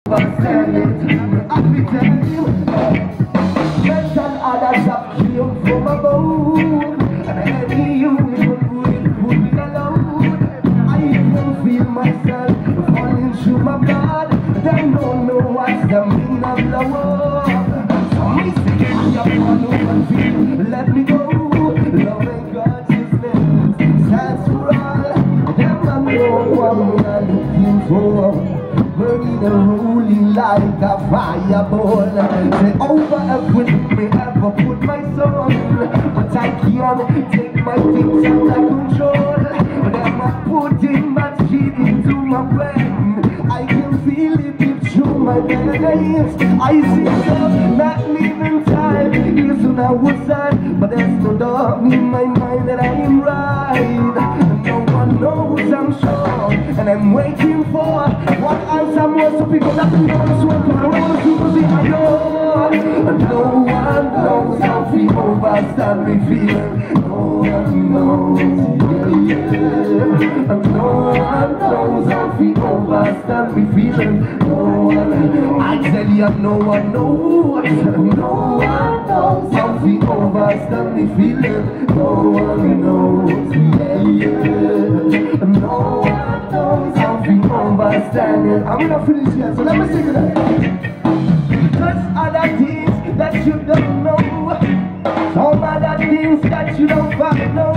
understand it. I be telling you, friends and others that came from above, and any human would put me alone. I can feel myself falling through my blood. They don't know what's the meaning of the war. So me say, I follow and feel, let me go. Love and God's name stands for all. Them I know what we are looking for. Burning and rolling like a fireball. Say over everything me ever put my soul. But I can't take my things under control. Them I putting much heat into my brain. I can feel it deep through my veins. I see myself not leaving time. Years when I was sad, but there's no doubt in my mind that I am right. No one knows I'm sure, and I'm waiting for what else I'm worth to people that can go to work on all the people behind door. And no one knows how we overstand me feeling. No one knows, yeah, yeah. And no one knows how we overstand me feeling. No one, I tell you, no one knows. No one knows how we overstand me feeling. No one knows, yeah, yeah. No one knows how we understand it. I'm gonna finish here, so let me sing it. There's other things that you don't know. Some other things that you don't follow.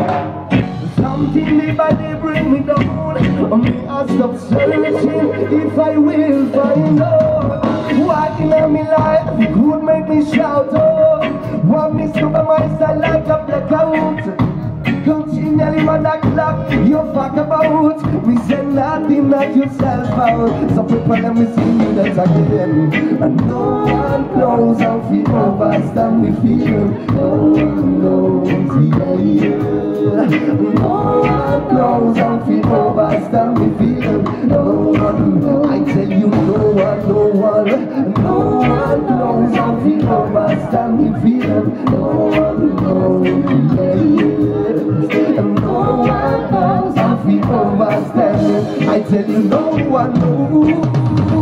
Something day by day bring me down. Me I stop searching if I will find out. What in my life could make me shout, oh. What me stop my side like a blackout. Continually man that clock you fuck about. Me say nothing that yourself out. So people let me see you that again. And no one knows how we overstand me feeling. No one knows, yeah, yeah. No one knows how we overstand me feeling. No one, I tell you, no one, no one. No one knows how we overstand me feeling. No one knows, yeah, yeah. And no one knows how we overstand it. I tell you, no one knows.